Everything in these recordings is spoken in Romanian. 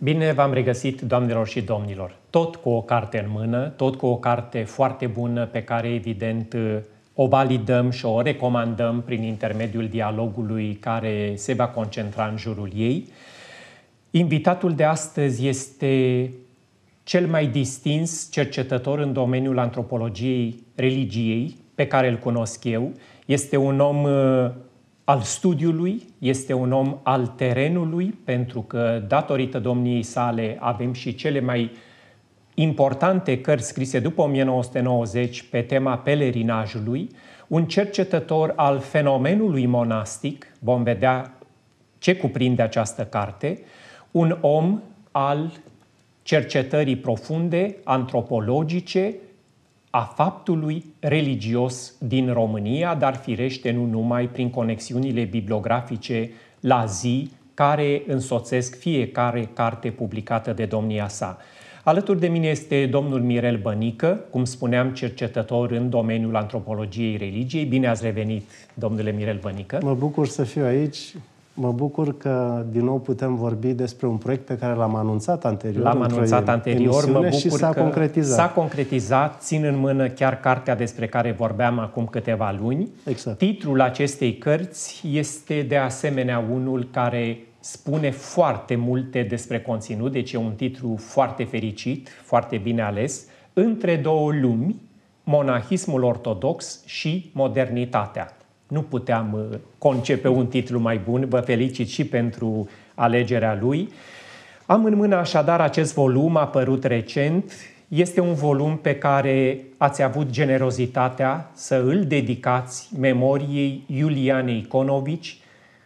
Bine v-am regăsit, doamnelor și domnilor! Tot cu o carte în mână, tot cu o carte foarte bună pe care, evident, o validăm și o recomandăm prin intermediul dialogului care se va concentra în jurul ei. Invitatul de astăzi este cel mai distins cercetător în domeniul antropologiei religiei pe care îl cunosc eu. Este un om al studiului, este un om al terenului, pentru că, datorită domniei sale, avem și cele mai importante cărți scrise după 1990 pe tema pelerinajului, un cercetător al fenomenului monastic, vom vedea ce cuprinde această carte, un om al cercetării profunde, antropologice, a faptului religios din România, dar firește nu numai, prin conexiunile bibliografice la zi care însoțesc fiecare carte publicată de domnia sa. Alături de mine este domnul Mirel Bănică, cum spuneam, cercetător în domeniul antropologiei religiei. Bine ați revenit, domnule Mirel Bănică. Mă bucur să fiu aici. Mă bucur că din nou putem vorbi despre un proiect pe care l-am anunțat anterior. L-am anunțat anterior, mă bucur și s-a concretizat. S-a concretizat, țin în mână chiar cartea despre care vorbeam acum câteva luni. Exact. Titlul acestei cărți este de asemenea unul care spune foarte multe despre conținut, deci e un titlu foarte fericit, foarte bine ales, Între două lumi, monahismul ortodox și modernitatea. Nu puteam concepe un titlu mai bun, vă felicit și pentru alegerea lui. Am în mână așadar acest volum apărut recent. Este un volum pe care ați avut generozitatea să îl dedicați memoriei Iulianei Iconovici,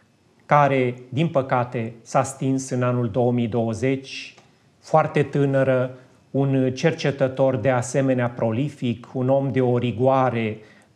care, din păcate, s-a stins în anul 2020, foarte tânără, un cercetător de asemenea prolific, un om de o rigoare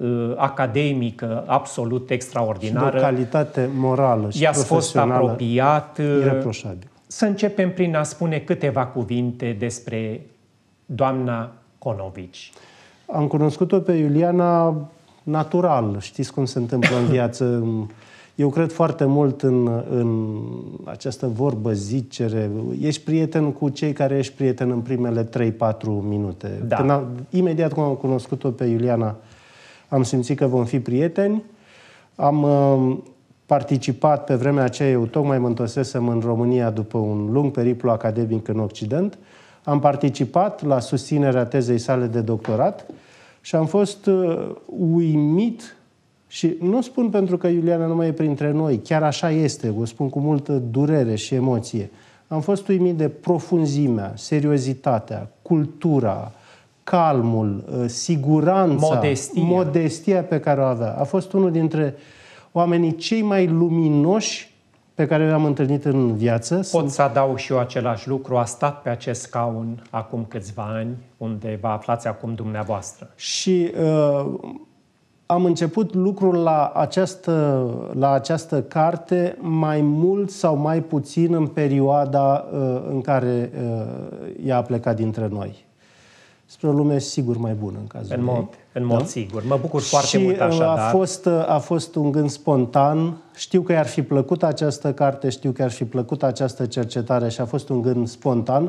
academică absolut extraordinară. Și de o calitate morală și i-ați fost apropiat. Ireproșabil. Să începem prin a spune câteva cuvinte despre doamna Conovici. Am cunoscut-o pe Iuliana natural. Știți cum se întâmplă în viață. Eu cred foarte mult în această vorbă, zicere. Ești prieten cu cei care ești prieten în primele 3-4 minute. Da. Imediat cum am cunoscut-o pe Iuliana, am simțit că vom fi prieteni. Am participat pe vremea aceea, eu tocmai mă întorsesem în România după un lung periplu academic în Occident. Am participat la susținerea tezei sale de doctorat și am fost uimit. Și nu spun pentru că Iuliana nu mai e printre noi, chiar așa este, o spun cu multă durere și emoție. Am fost uimit de profunzimea, seriozitatea, cultura, calmul, siguranța, modestia pe care o avea. A fost unul dintre oamenii cei mai luminoși pe care i-am întâlnit în viață. Pot să adaug și eu același lucru. A stat pe acest scaun acum câțiva ani, unde vă aflați acum dumneavoastră. Și am început lucrul la această carte mai mult sau mai puțin în perioada în care ea a plecat dintre noi. Spre o lume sigur mai bună în cazul ei. În mod sigur. Mă bucur foarte mult așadar. A fost un gând spontan. Știu că i-ar fi plăcut această carte, știu că i-ar fi plăcut această cercetare și a fost un gând spontan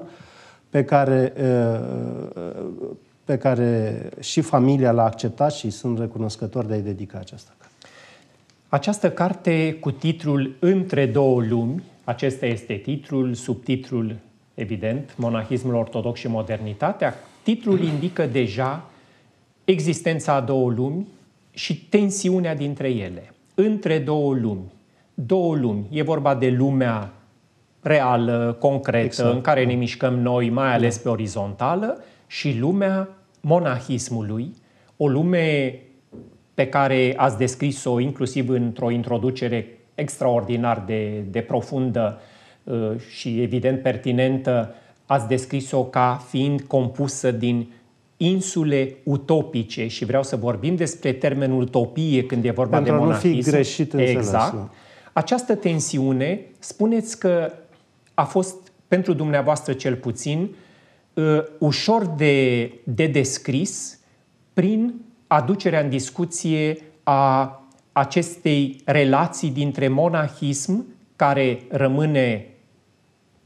pe care și familia l-a acceptat și sunt recunoscător de a-i dedica această carte. Această carte cu titlul Între două lumi, acesta este titlul, subtitlul evident, Monahismul ortodox și modernitatea. Titlul indică deja existența a două lumi și tensiunea dintre ele. Între două lumi. Două lumi. E vorba de lumea reală, concretă, exact, în care ne mișcăm noi, mai ales pe orizontală, și lumea monahismului, o lume pe care ați descris-o inclusiv într-o introducere extraordinar de profundă și evident pertinentă, ați descris-o ca fiind compusă din insule utopice și vreau să vorbim despre termenul utopie când e vorba de monahism. Pentru a nu fi greșit înțeles. Exact. Această tensiune, spuneți că a fost, pentru dumneavoastră cel puțin, ușor de descris prin aducerea în discuție a acestei relații dintre monahism, care rămâne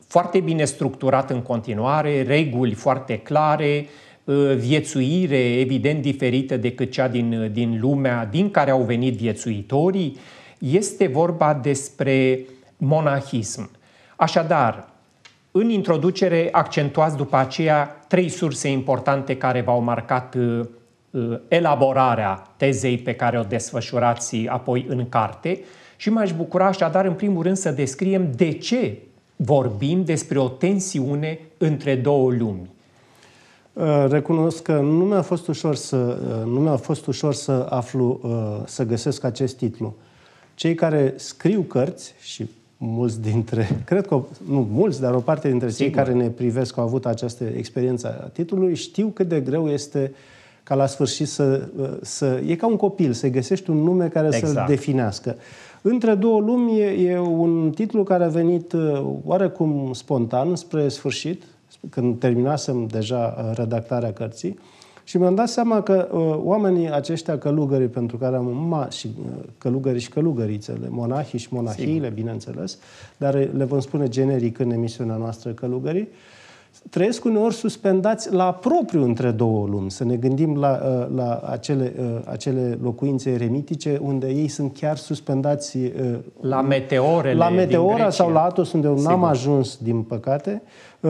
foarte bine structurat în continuare, reguli foarte clare, viețuire evident diferită decât cea din lumea din care au venit viețuitorii. Este vorba despre monahism. Așadar, în introducere accentuați după aceea 3 surse importante care v-au marcat elaborarea tezei pe care o desfășurați apoi în carte și m-aș bucura așadar în primul rând să descriem de ce vorbim despre o tensiune între două lumi. Recunosc că nu mi-a fost ușor să aflu, să găsesc acest titlu. Cei care scriu cărți și mulți dintre, cred că, nu mulți, dar o parte dintre cei care ne privesc au avut această experiență a titlului, știu cât de greu este ca la sfârșit e ca un copil, să găsești un nume care să-l definească. Între două lumi e un titlu care a venit oarecum spontan spre sfârșit, când terminasem deja redactarea cărții, și mi-am dat seama că oamenii aceștia călugării, pentru care am călugării și călugărițele, monahii și monahiile, bineînțeles, dar le vom spune generic în emisiunea noastră călugării, trăiesc uneori suspendați la propriu între două lumi. Să ne gândim la acele locuințe eremitice unde ei sunt chiar suspendați la meteorele la Meteora din sau la Athos, unde n-am ajuns, din păcate,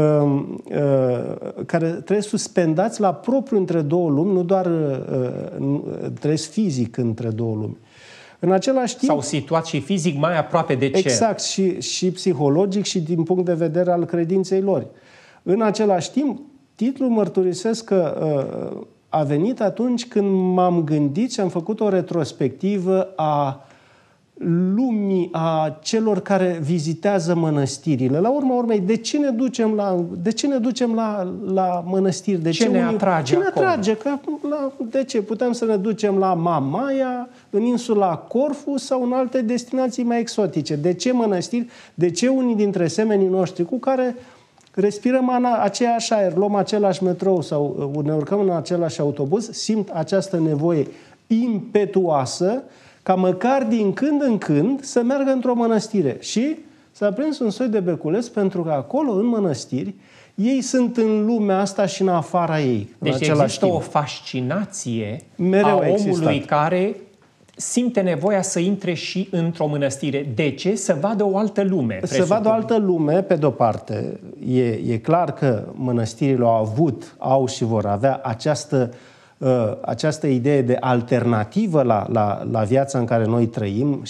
care trăiesc suspendați la propriu între două lumi, nu doar trăiesc fizic între două lumi. În același timp, sau situați și fizic mai aproape de cer. Exact, și psihologic și din punct de vedere al credinței lor. În același timp, titlul mărturisesc că a venit atunci când m-am gândit și am făcut o retrospectivă a lumii, a celor care vizitează mănăstirile. La urma urmei, de ce ne ducem la mănăstiri? De ce ne atrage acolo? Atrage? De ce? Putem să ne ducem la Mamaia, în insula Corfu sau în alte destinații mai exotice. De ce mănăstiri? De ce unii dintre semenii noștri cu care respirăm aceeași aer, luăm același metrou sau ne urcăm în același autobuz, simt această nevoie impetuoasă ca măcar din când în când să meargă într-o mănăstire. Și s-a prins un soi de beculeț pentru că acolo, în mănăstiri, ei sunt în lumea asta și în afara ei. Deci există o fascinație a omului care simte nevoia să intre și într-o mănăstire. De ce? Să vadă o altă lume. Să vadă o altă lume, pe de-o parte. E clar că mănăstirile au și vor avea această idee de alternativă la viața în care noi trăim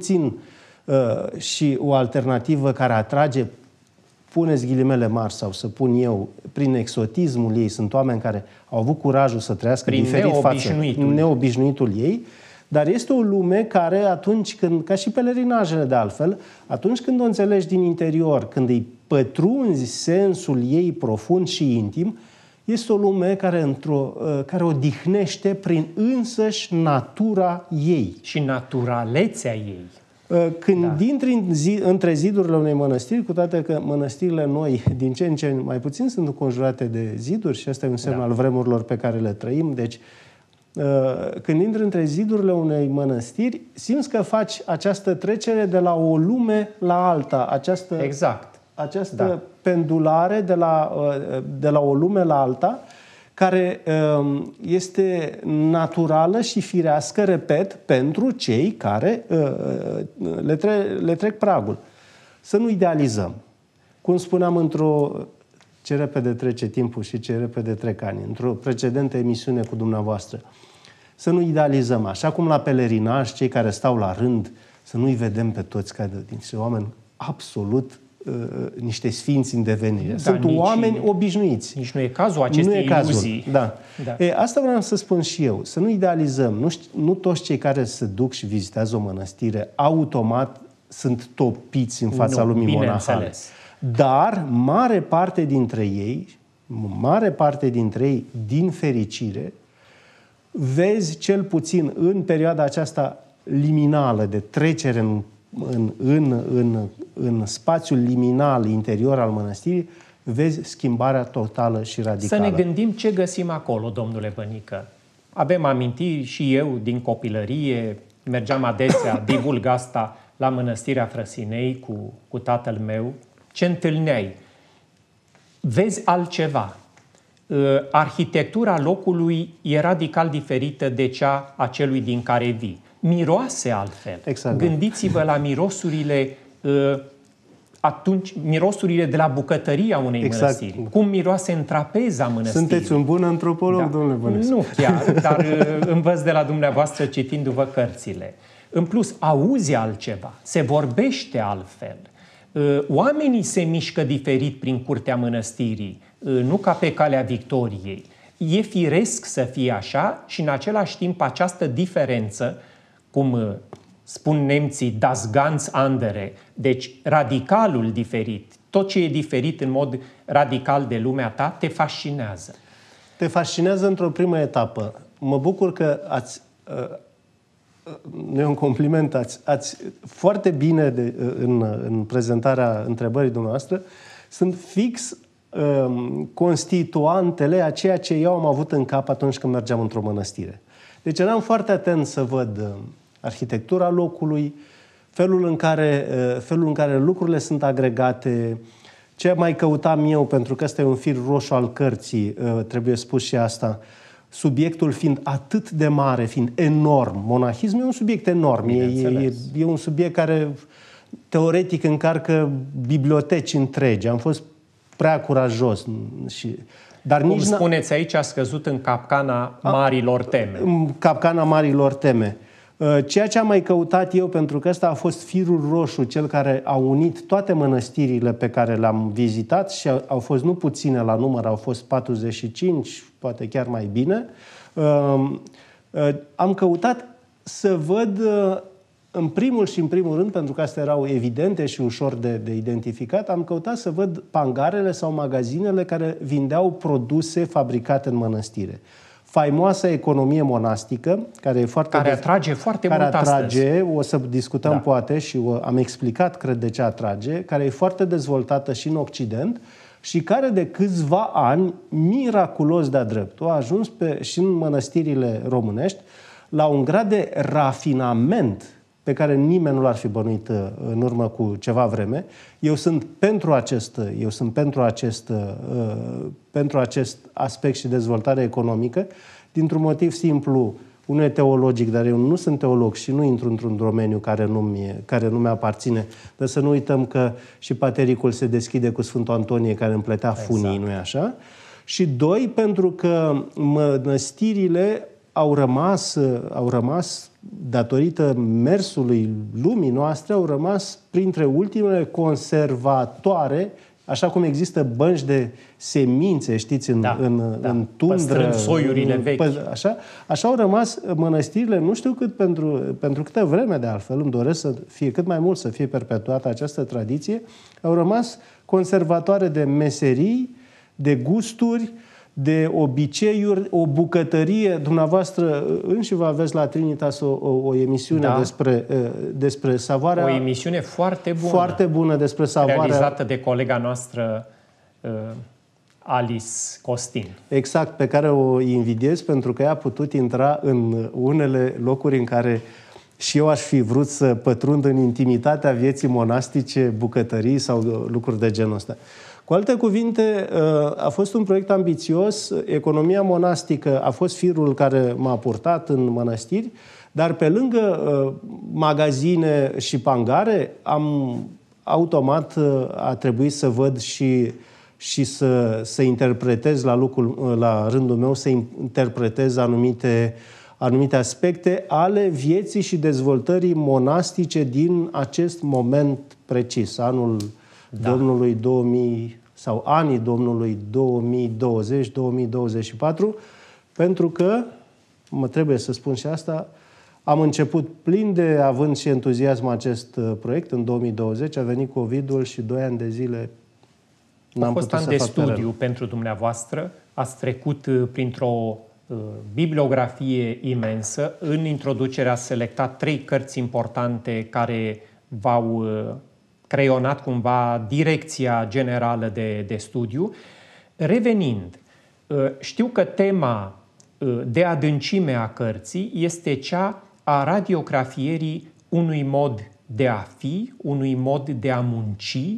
și o alternativă care atrage, puneți ghilimele mari sau să pun eu, prin exotismul ei. Sunt oameni care au avut curajul să trăiască diferit față neobișnuitul ei. Dar este o lume care atunci când, ca și pelerinajele de altfel, atunci când o înțelegi din interior, când îi pătrunzi sensul ei profund și intim, este o lume care odihnește prin însăși natura ei. Și naturalețea ei. Când intri între zidurile unei mănăstiri, cu toate că mănăstirile noi, din ce în ce mai puțin, sunt înconjurate de ziduri și asta e un semn al vremurilor pe care le trăim, deci când intri între zidurile unei mănăstiri, simți că faci această trecere de la o lume la alta, această pendulare de la o lume la alta, care este naturală și firească, repet, pentru cei care le trec pragul. Să nu idealizăm. Cum spuneam ce repede trece timpul și ce repede trec ani, într-o precedentă emisiune cu dumneavoastră. Să nu idealizăm. Așa cum la pelerinaj, cei care stau la rând, să nu-i vedem pe toți ca niște oameni absolut niște sfinți în devenire. Sunt oameni obișnuiți. Nici nu e cazul acestei iluzii. Da. Asta vreau să spun și eu. Să nu idealizăm. Nu toți cei care se duc și vizitează o mănăstire automat sunt topiți în fața lumii monahale. Dar mare parte dintre ei, din fericire, vezi cel puțin în perioada aceasta liminală de trecere în spațiul liminal interior al mănăstirii, vezi schimbarea totală și radicală. Să ne gândim ce găsim acolo, domnule Bănică. Avem amintiri și eu din copilărie, mergeam adesea, divulg asta, la Mănăstirea Frăsinei cu tatăl meu, ce întâlneai, vezi altceva. Arhitectura locului e radical diferită de cea a celui din care vii. Miroase altfel. Exact. Gândiți-vă la mirosurile mirosurile de la bucătăria unei mănăstiri. Cum miroase în trapeza mănăstirii. Sunteți un bun antropolog, domnule Bănescu. Nu chiar, dar învăț de la dumneavoastră citindu-vă cărțile. În plus, auzi altceva, se vorbește altfel. Oamenii se mișcă diferit prin curtea mănăstirii, nu ca pe calea victoriei. E firesc să fie așa și în același timp această diferență, cum spun nemții, das ganz andere, deci radicalul diferit, tot ce e diferit în mod radical de lumea ta, te fascinează. Te fascinează într-o primă etapă. Mă bucur că nu e un compliment, ați foarte bine în prezentarea întrebării dumneavoastră, sunt fix constituantele a ceea ce eu am avut în cap atunci când mergeam într-o mănăstire. Deci eram foarte atent să văd arhitectura locului, felul în care lucrurile sunt agregate, ce mai căutam eu, pentru că ăsta e un fir roșu al cărții, trebuie spus și asta, subiectul fiind atât de mare, fiind enorm. Monahismul e un subiect enorm, e un subiect care teoretic încarcă biblioteci întregi. Am fost prea curajos. Dar cum spuneți aici, a scăzut în capcana marilor teme. În capcana marilor teme. Ceea ce am mai căutat eu, pentru că ăsta a fost firul roșu, cel care a unit toate mănăstirile pe care le-am vizitat și au fost nu puține la număr, au fost 45, poate chiar mai bine, am căutat să văd în primul rând, pentru că astea erau evidente și ușor de identificat, am căutat să văd pangarele sau magazinele care vindeau produse fabricate în mănăstire. Faimoasa economie monastică, care atrage foarte mult astăzi. O să discutăm poate și am explicat, cred, de ce atrage, care e foarte dezvoltată și în Occident și care de câțiva ani, miraculos de-a dreptul, a ajuns și în mănăstirile românești la un grad de rafinament pe care nimeni nu l-ar fi bănuit în urmă cu ceva vreme. Eu sunt pentru acest aspect și dezvoltare economică, dintr-un motiv simplu, unul e teologic, dar eu nu sunt teolog și nu intru într-un domeniu care nu mi-aparține. Dar să nu uităm că și patericul se deschide cu Sfântul Antonie, care împletea funii, nu-i așa? Și doi, pentru că mănăstirile au rămas, datorită mersului lumii noastre, au rămas printre ultimele conservatoare, așa cum există bănci de semințe, știți, în tundră. Păstrând soiurile vechi. Așa au rămas mănăstirile, nu știu cât pentru câtă vreme de altfel, îmi doresc să fie cât mai mult, să fie perpetuată această tradiție, au rămas conservatoare de meserii, de gusturi, de obiceiuri, o bucătărie. Dumneavoastră înși vă aveți la Trinitas o emisiune despre savoarea... O emisiune foarte bună. Foarte bună despre savoarea... Realizată de colega noastră Alice Costin. Exact, pe care o invidiez pentru că ea a putut intra în unele locuri în care și eu aș fi vrut să pătrund în intimitatea vieții monastice, bucătării sau lucruri de genul ăsta. Cu alte cuvinte, a fost un proiect ambițios, economia monastică a fost firul care m-a purtat în mănăstiri, dar pe lângă magazine și pangare, automat a trebuit să văd și să interpretez la rândul meu, să interpretez anumite aspecte ale vieții și dezvoltării monastice din acest moment precis, anul Domnului 2000 sau anii Domnului 2020-2024, pentru că, trebuie să spun și asta, am început plin de avânt și entuziasm acest proiect în 2020, a venit COVID-ul și 2 ani de zile n-am putut să fac. A fost an de studiu pentru dumneavoastră, ați trecut printr-o bibliografie imensă, în introducere ați selectat 3 cărți importante care v-au creionat cumva direcția generală de studiu. Revenind, știu că tema de adâncime a cărții este cea a radiografierii unui mod de a fi, unui mod de a munci,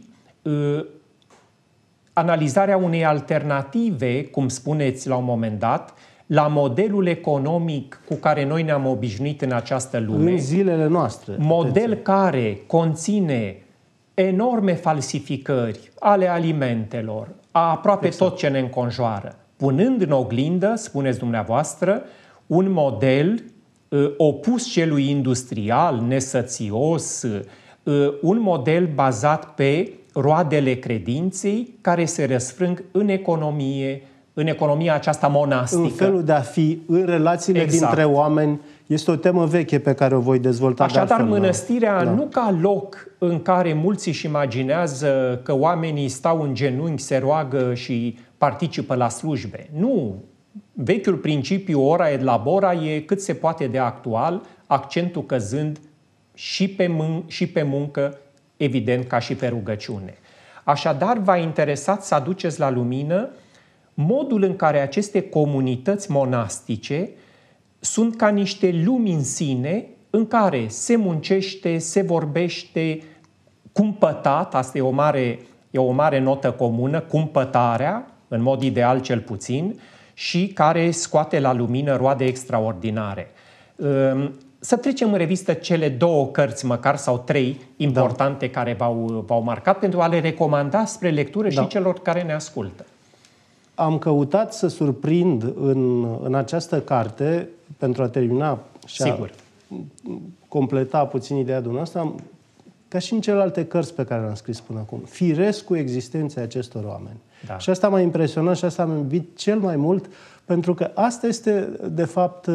analizarea unei alternative, cum spuneți la un moment dat, la modelul economic cu care noi ne-am obișnuit în această lume. În zilele noastre. Model care conține enorme falsificări ale alimentelor, a aproape tot ce ne înconjoară, punând în oglindă, spuneți dumneavoastră, un model opus celui industrial, nesățios, un model bazat pe roadele credinței care se răsfrâng în economia aceasta monastică. În felul de a fi, în relațiile dintre oameni, este o temă veche pe care o voi dezvolta. Așadar, mănăstirea nu ca loc în care mulți își imaginează că oamenii stau în genunchi, se roagă și participă la slujbe. Nu! Vechiul principiu ora et labora e cât se poate de actual, accentul căzând și pe muncă, evident ca și pe rugăciune. Așadar, v-a interesat să aduceți la lumină modul în care aceste comunități monastice sunt ca niște lumi în sine în care se muncește, se vorbește, cumpătat, asta e o mare notă comună, cumpătarea, în mod ideal cel puțin, și care scoate la lumină roade extraordinare. Să trecem în revistă cele 2 cărți, măcar, sau 3 importante care v-au marcat, pentru a le recomanda spre lectură și celor care ne ascultă. Am căutat să surprind în această carte, pentru a termina și a completa puțin ideea dumneavoastră, ca și în celelalte cărți pe care le-am scris până acum, firescul existenței acestor oameni. Da. Și asta m-a impresionat și asta m-a iubit cel mai mult, pentru că asta este, de fapt,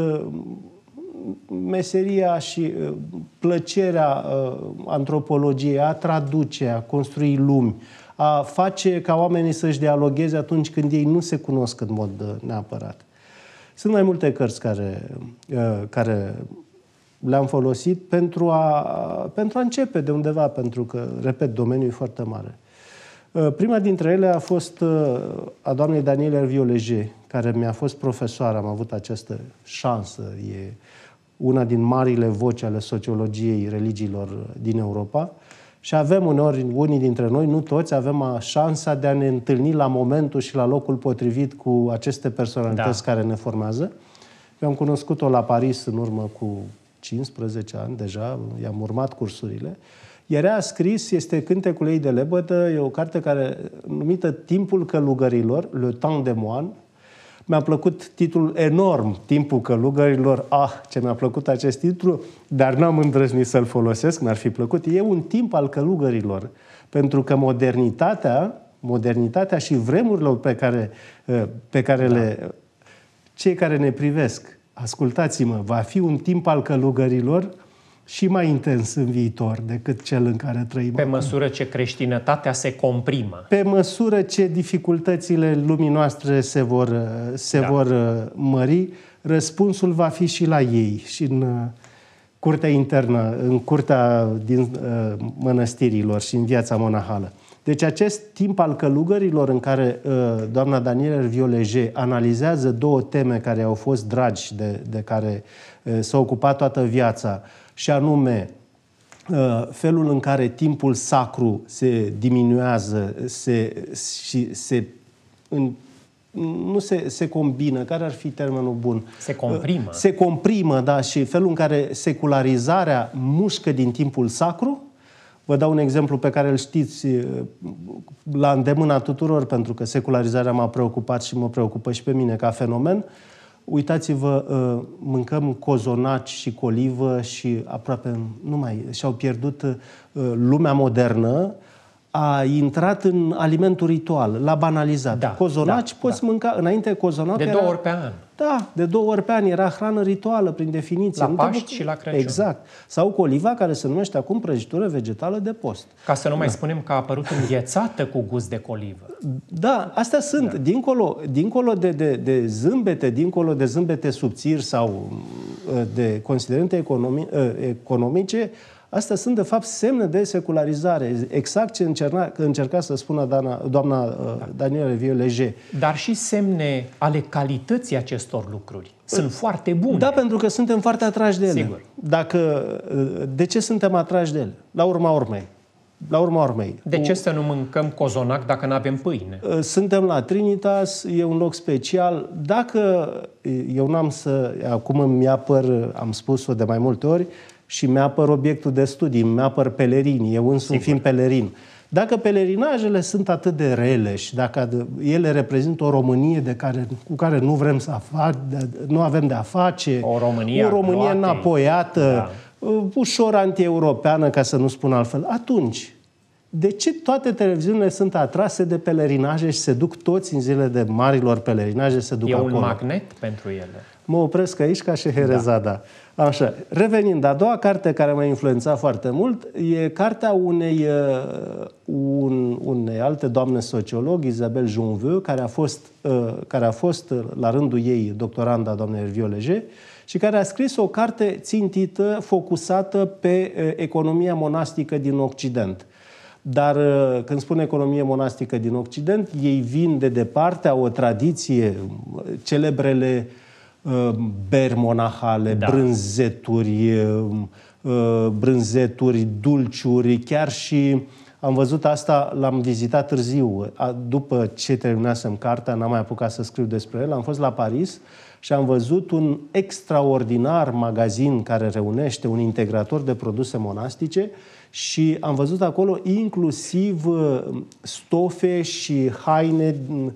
meseria și plăcerea antropologiei, a traduce, a construi lumi, a face ca oamenii să-și dialogueze atunci când ei nu se cunosc în mod neapărat. Sunt mai multe cărți care le-am folosit pentru a începe de undeva, pentru că, repet, domeniul e foarte mare. Prima dintre ele a fost a doamnei Daniele Hervieux-Léger, care mi-a fost profesoară, am avut această șansă, e una din marile voci ale sociologiei religiilor din Europa. Și avem uneori, unii dintre noi, nu toți, avem șansa de a ne întâlni la momentul și la locul potrivit cu aceste personalități care ne formează. Eu am cunoscut-o la Paris în urmă cu 15 ani deja, i-am urmat cursurile. Iar ea a scris, este Cântecul ei de lebădă, e o carte numită Timpul călugărilor, Le Temps des Moines. Mi-a plăcut titlul enorm, Timpul călugărilor. Ce mi-a plăcut acest titlu, dar n-am îndrăznit să-l folosesc, mi-ar fi plăcut. E un timp al călugărilor, pentru că modernitatea și vremurile pe care cei care ne privesc, ascultați-mă, va fi un timp al călugărilor și mai intens în viitor decât cel în care trăim. Pe măsură ce creștinătatea se comprimă. Pe măsură ce dificultățile lumii noastre se vor mări, răspunsul va fi și la ei, și în curtea internă, în curtea din mănăstirilor și în viața monahală. Deci acest timp al călugărilor în care doamna Daniele Hervieux-Léger analizează 2 teme care au fost dragi, de care s-a ocupat toată viața, și anume felul în care timpul sacru se diminuează, se combină, care ar fi termenul bun? Se comprimă. Se comprimă, da, și felul în care secularizarea mușcă din timpul sacru. Vă dau un exemplu pe care îl știți la îndemâna tuturor, pentru că secularizarea m-a preocupat și mă preocupă și pe mine ca fenomen. Uitați-vă, mâncăm cozonaci și colivă și aproape și-au pierdut lumea modernă, a intrat în alimentul ritual, l-a banalizat. Cozonaci poți mânca, înainte cozonac de 2 ori pe an. Da, de 2 ori pe an, era hrană rituală prin definiție. La Paști și la Crăciun. Exact. Sau coliva, care se numește acum prăjitură vegetală de post. Ca să nu mai spunem că a apărut înghețată cu gust de colivă. Da, astea sunt. Dincolo de zâmbete, dincolo de zâmbete subțiri sau de considerente economice, astea sunt, de fapt, semne de secularizare. Exact ce încerca să spună doamna Daniele Hervieux-Léger. Dar și semne ale calității acestor lucruri. Sunt foarte bune. Da, pentru că suntem foarte atrași de ele. Sigur. De ce suntem atrași de ele? La urma urmei. la urma urmei. De ce să nu mâncăm cozonac dacă nu avem pâine? Suntem la Trinitas, e un loc special. Dacă eu n-am să... Acum îmi apăr, am spus-o de mai multe ori, și mi-apăr obiectul de studii, mi-apăr pelerinii, eu însumi fiind pelerin. Dacă pelerinajele sunt atât de rele și dacă ele reprezintă o Românie cu care nu vrem să nu avem de a face, o Românie înapoiată, ușor anti-europeană, ca să nu spun altfel, atunci, de ce toate televiziunile sunt atrase de pelerinaje și se duc toți în zile de marilor pelerinaje, se duc acolo? E un magnet pentru ele. Mă opresc aici ca Șeherezada. Da. Așa. Revenind, a doua carte care m-a influențat foarte mult e cartea unei alte doamne sociolog, Isabelle Jonveux, care a fost la rândul ei doctoranda doamnei Hervieux Léger și care a scris o carte țintită, focusată pe economia monastică din Occident. Dar când spun economie monastică din Occident, ei vin de departe, au o tradiție, celebrele beri monahale, da. brânzeturi, dulciuri, chiar și am văzut asta, l-am vizitat târziu, după ce terminasem cartea, n-am mai apucat să scriu despre el, am fost la Paris și am văzut un extraordinar magazin care reunește un integrator de produse monastice și am văzut acolo inclusiv stofe și haine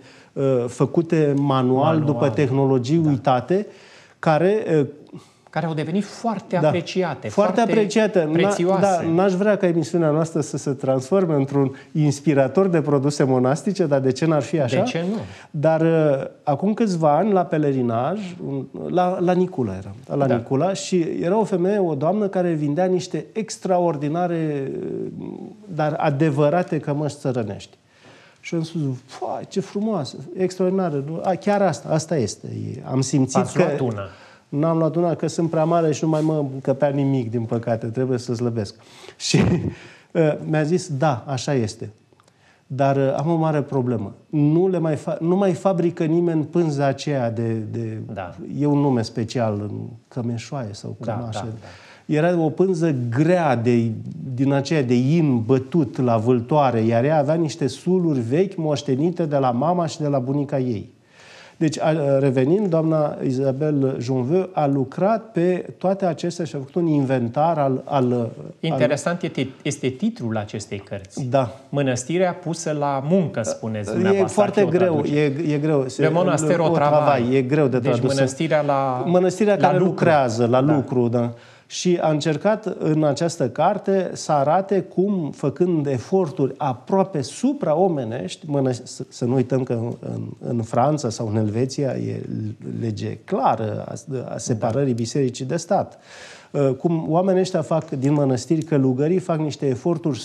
făcute manual după tehnologii uitate, care au devenit foarte apreciate, foarte apreciate, prețioase. Da, n-aș vrea ca emisiunea noastră să se transforme într-un inspirator de produse monastice, dar de ce n-ar fi așa? De ce nu? Dar acum câțiva ani, la pelerinaj, la Nicula eram, Nicula, și era o femeie, o doamnă, care vindea niște extraordinare, dar adevărate cămăși țărănești. Și am spus, ce frumoasă, extraordinară, chiar asta este. Am simțit că... luat una. N-am luat una, că sunt prea mare și nu mai mă încăpea nimic, din păcate, trebuie să slăbesc. Și mi-a zis, da, așa este. Dar am o mare problemă. Nu mai fabrică nimeni pânza aceea Da. E un nume special, cămeșoaie sau cămașă. Da. Era o pânză grea din aceea de in bătut la vâltoare, iar ea avea niște suluri vechi moștenite de la mama și de la bunica ei. Deci, revenind, doamna Isabelle Jonveux a lucrat pe toate acestea și a făcut un inventar Interesant este titlul acestei cărți. Da. Mănăstirea pusă la muncă, spuneți dumneavoastră. E foarte greu, e greu. Le monaster o travai. E greu de tradus. Deci mănăstirea care lucru. Lucrează, la lucru, da. Și a încercat în această carte să arate cum, făcând eforturi aproape supraomenești, să nu uităm că în Franța sau în Elveția e lege clară a separării bisericii de stat. Cum oamenii ăștia fac din mănăstiri călugării, fac niște eforturi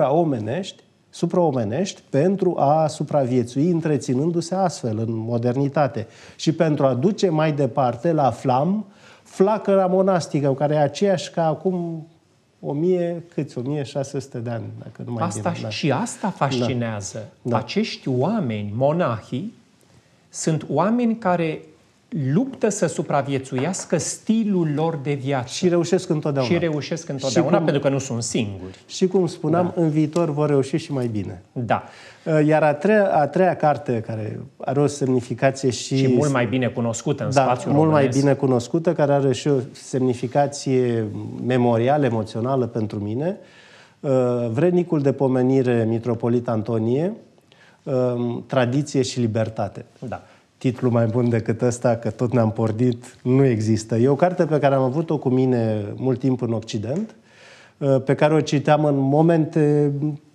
supraomenești pentru a supraviețui, întreținându-se astfel în modernitate. Și pentru a duce mai departe la flacăra monastică, care e aceeași ca acum 1600 de ani, dacă nu mai bine. Și asta fascinează. Da. Acești oameni, monahii, sunt oameni care luptă să supraviețuiască stilul lor de viață. Și reușesc întotdeauna. Pentru că nu sunt singuri. Și cum spuneam, în viitor vor reuși și mai bine. Da. Iar a treia carte, care are o semnificație și mult mai bine cunoscută în spațiul românesc. Mult mai bine cunoscută, care are și o semnificație memorială, emoțională pentru mine, Vrednicul de pomenire Mitropolit Antonie, Tradiție și libertate. Da. Titlul mai bun decât ăsta, că tot ne-am pornit, nu există. E o carte pe care am avut-o cu mine mult timp în Occident, pe care o citeam în momente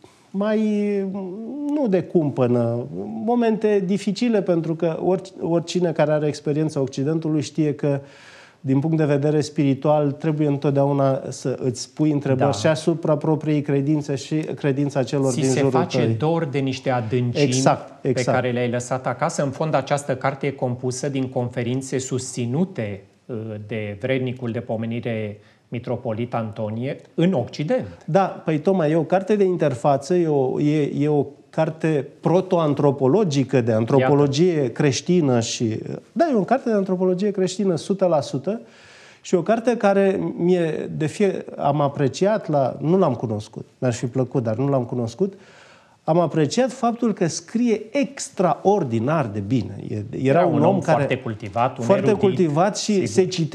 nu de cumpănă, momente dificile, pentru că oricine care are experiența Occidentului știe că, din punct de vedere spiritual, trebuie întotdeauna să îți pui întrebări și asupra propriei credințe și credința celor din jurul tău. Se face dor de niște adâncimi exact. pe care le-ai lăsat acasă. În fond, această carte e compusă din conferințe susținute de Vrednicul de pomenire Mitropolit Antonie în Occident. Da, păi tocmai e o carte de interfață, e o carte proto-antropologică, de antropologie creștină și... Da, e o carte de antropologie creștină 100%. Și o carte care am apreciat, nu l-am cunoscut, mi-ar fi plăcut, dar nu l-am cunoscut, am apreciat faptul că scrie extraordinar de bine. Era un om care, foarte cultivat, foarte erudit, cultivat și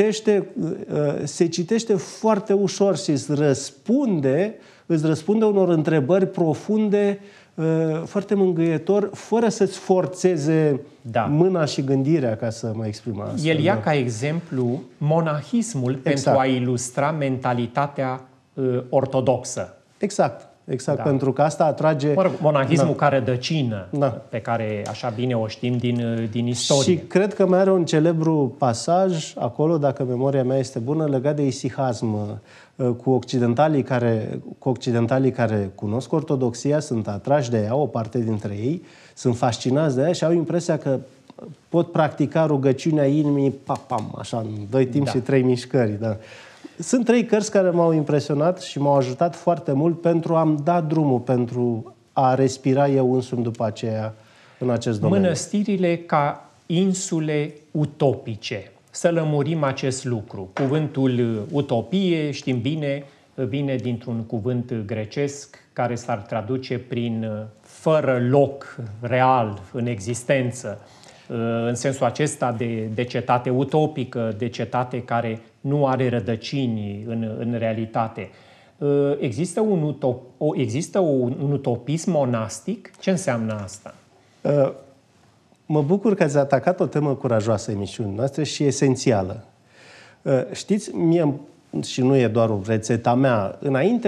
se citește foarte ușor și îți răspunde unor întrebări profunde, foarte mângâietor, fără să-ți forțeze mâna și gândirea, ca să mă exprim asta. El ia ca exemplu monahismul pentru a ilustra mentalitatea ortodoxă. Exact, pentru că asta atrage... Monahismul ca rădăcină, pe care așa bine o știm din istorie. Și cred că mai are un celebru pasaj acolo, dacă memoria mea este bună, legat de isihasm, cu occidentalii care cunosc ortodoxia, sunt atrași de ea, o parte dintre ei, sunt fascinați de ea și au impresia că pot practica rugăciunea inimii, așa, în 2 timp și 3 mișcări. Da. Sunt 3 cărți care m-au impresionat și m-au ajutat foarte mult pentru a-mi da drumul, pentru a respira eu însumi după aceea în acest domeniu. Mănăstirile ca insule utopice. Să lămurim acest lucru. Cuvântul utopie, știm bine, vine dintr-un cuvânt grecesc care s-ar traduce prin fără loc real în existență, în sensul acesta de cetate utopică, de cetate care nu are rădăcini în realitate. Există un utopism monastic? Ce înseamnă asta? Mă bucur că ați atacat o temă curajoasă emisiunii noastre și esențială. Știți, mie, și nu e doar o rețeta mea,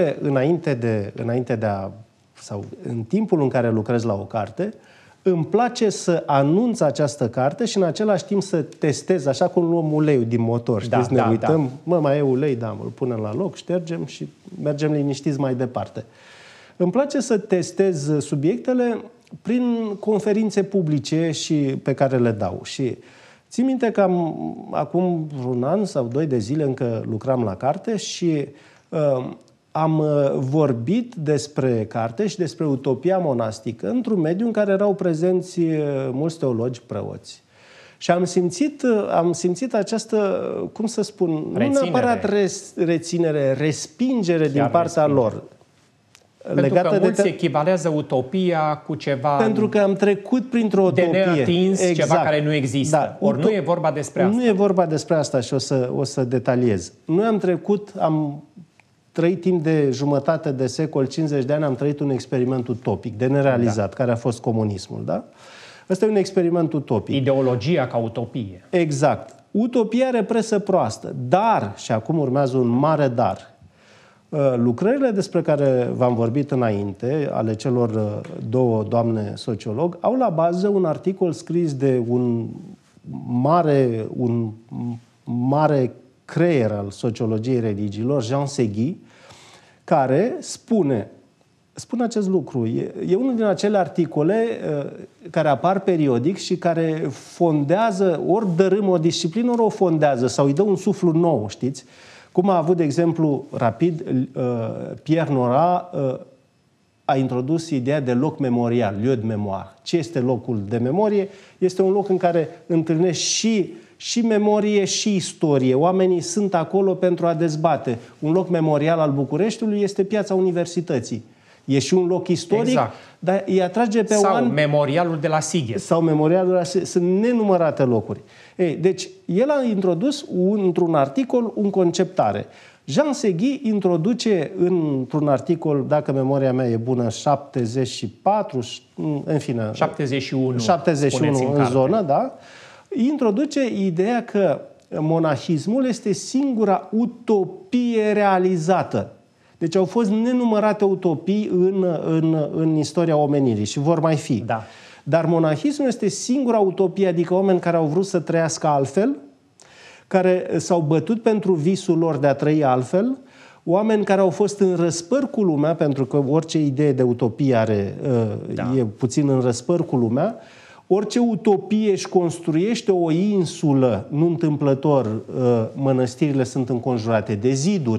în timpul în care lucrez la o carte, îmi place să anunț această carte și în același timp să testez, așa cum luăm uleiul din motor. Știți, ne uităm, mai e ulei, îl punem la loc, ștergem și mergem liniștiți mai departe. Îmi place să testez subiectele prin conferințe publice și pe care le dau. Și țin minte că acum un an sau 2 de zile încă lucram la carte și am vorbit despre carte și despre utopia monastică într-un mediu în care erau prezenți mulți teologi, preoți. Și am simțit această, cum să spun, nu neapărat reținere, respingere din partea lor. Pentru că mulți echivalează utopia cu ceva... Pentru că am trecut printr-o utopie. De neatins, ceva care nu există. Da. Ori nu e vorba despre asta. Nu e vorba despre asta și o să detaliez. Noi am trăit timp de jumătate de secol, 50 de ani, am trăit un experiment utopic, de nerealizat, care a fost comunismul. Da? Ăsta e un experiment utopic. Ideologia ca utopie. Exact. Utopia are presă proastă. Dar, și acum urmează un mare dar, lucrările despre care v-am vorbit înainte, ale celor 2 doamne sociolog, au la bază un articol scris de un mare creier al sociologiei religiilor, Jean Segui, care spune acest lucru. E unul din acele articole care apar periodic și care fondează, ori dărâmă o disciplină, ori o fondează sau îi dă un suflu nou, știți? Cum a avut, de exemplu, rapid, Pierre Nora a introdus ideea de loc memorial, lieu de memoire. Ce este locul de memorie? Este un loc în care întâlnești și memorie și istorie. Oamenii sunt acolo pentru a dezbate. Un loc memorial al Bucureștiului este Piața Universității. E și un loc istoric, dar îi atrage pe oameni... Sau memorialul de la Sighet. Sau memorialul de la Sighet. Sunt nenumărate locuri. Deci, el a introdus într-un articol un conceptare. Jean Segui introduce într-un articol, dacă memoria mea e bună, 74, în fine... 71 în zonă, da? Introduce ideea că monahismul este singura utopie realizată. Deci au fost nenumărate utopii în istoria omenirii și vor mai fi. Da. Dar monahismul este singura utopie, adică oameni care au vrut să trăiască altfel, care s-au bătut pentru visul lor de a trăi altfel, oameni care au fost în răspăr cu lumea, pentru că orice idee de utopie e puțin în răspăr cu lumea. Orice utopie își construiește o insulă, nu întâmplător, mănăstirile sunt înconjurate de ziduri,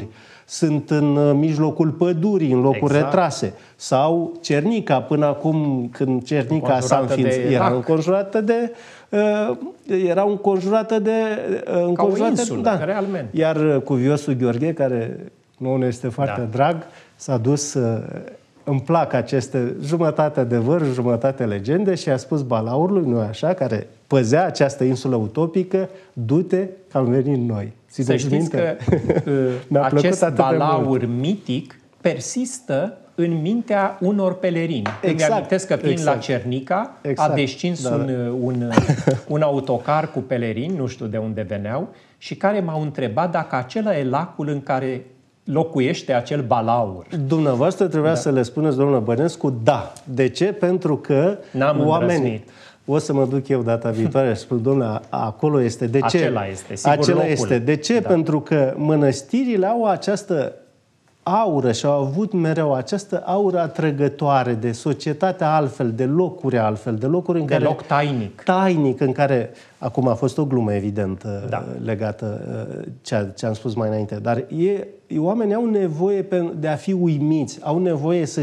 sunt în mijlocul pădurii, în locuri Exact. retrase. Sau Cernica, până acum, când Cernica s-a înființat, era înconjurată de... Era înconjurată de... Ca o insulă, realmente. Iar cuviosul Gheorghe, care nouă ne este foarte drag, s-a dus... Îmi plac aceste jumătate adevăr, jumătate legende și a spus balaurului, nu așa, care păzea această insulă utopică, du-te că am venit noi. Să știți că acest balaur mitic persistă în mintea unor pelerini. Îmi amintesc că prin la Cernica a descins un autocar cu pelerini, nu știu de unde veneau, și care m-au întrebat dacă acela e lacul în care locuiește acel balaur. Dumneavoastră trebuia să le spuneți, domnule Bănescu, da. De ce? Pentru că oamenii... O să mă duc eu data viitoare și spun, domnule, acolo este. De ce? Acela este, sigur, acela locul. este. De ce? Pentru că mănăstirile au această aură și au avut mereu această aură atrăgătoare de societate altfel, de locuri altfel, de locuri în care... De loc tainic. Tainic, în care... Acum a fost o glumă, evident, legată ce am spus mai înainte, dar oamenii au nevoie de a fi uimiți, au nevoie să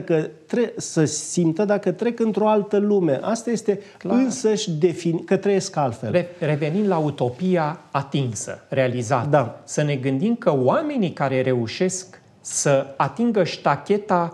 simtă dacă trec într-o altă lume. Asta este însăși că trăiesc altfel. Revenind la utopia atinsă, realizată, să ne gândim că oamenii care reușesc să atingă ștacheta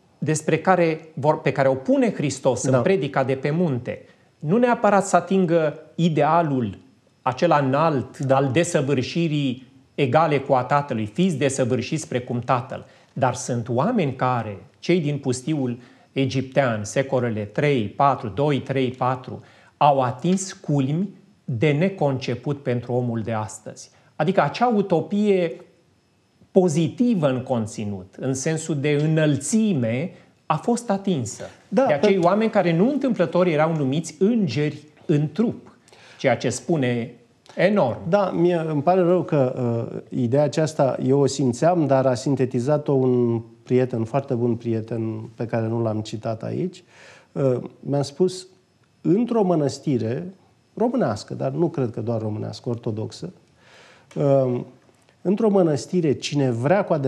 pe care o pune Hristos în predica de pe munte, nu neapărat să atingă idealul acela înalt al desăvârșirii egale cu a Tatălui, fiți desăvârșiți precum Tatăl, dar sunt oameni care, cei din pustiul egiptean, secolele 3, 4, 2, 3, 4, au atins culmi de neconceput pentru omul de astăzi. Adică acea utopie pozitivă în conținut, în sensul de înălțime, a fost atinsă. De acei oameni care nu întâmplător erau numiți îngeri în trup, ceea ce spune enorm. Da, îmi pare rău că ideea aceasta eu o simțeam, dar a sintetizat-o un prieten, foarte bun prieten, pe care nu l-am citat aici. Mi-a spus, într-o mănăstire românească, dar nu cred că doar românească, ortodoxă, într-o mănăstire, cine vrea cu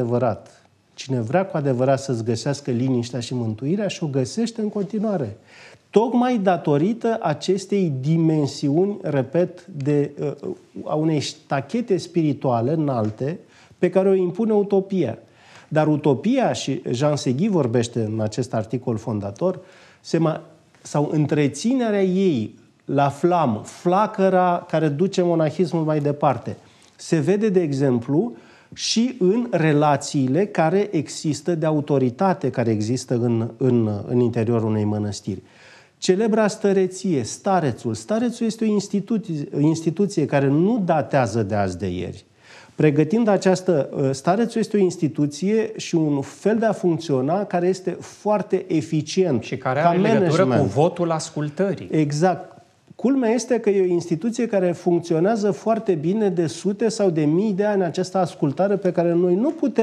adevărat să-ți găsească liniștea și mântuirea, și o găsește în continuare. Tocmai datorită acestei dimensiuni, repet, a unei ștachete spirituale înalte pe care o impune utopia. Dar utopia, și Jean Segui vorbește în acest articol fondator, sau întreținerea ei la flamă, flacăra care duce monahismul mai departe, se vede, de exemplu, și în relațiile care există de autoritate, care există în interiorul unei mănăstiri. Celebra stăreție, starețul. Starețul este o instituție care nu datează de azi de ieri. Pregătind starețul este o instituție și un fel de a funcționa care este foarte eficient. Și care are legătură cu votul ascultării. Exact. Culmea este că e o instituție care funcționează foarte bine de sute sau de mii de ani, această ascultare pe care noi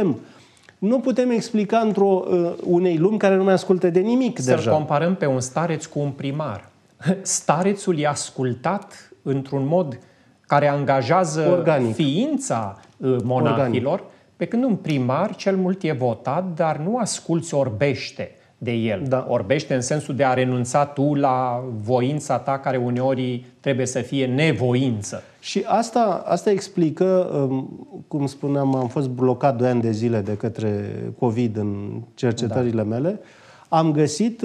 nu putem explica unei lumi care nu mai ascultă de nimic deja. Să-l comparăm pe un stareț cu un primar. Starețul e ascultat într-un mod care angajează ființa monahilor, pe când un primar cel mult e votat, dar nu asculți orbește de el. Orbește în sensul de a renunța tu la voința ta, care uneori trebuie să fie nevoință. Și asta explică, cum spuneam, am fost blocat 2 ani de zile de către COVID în cercetările mele. Am găsit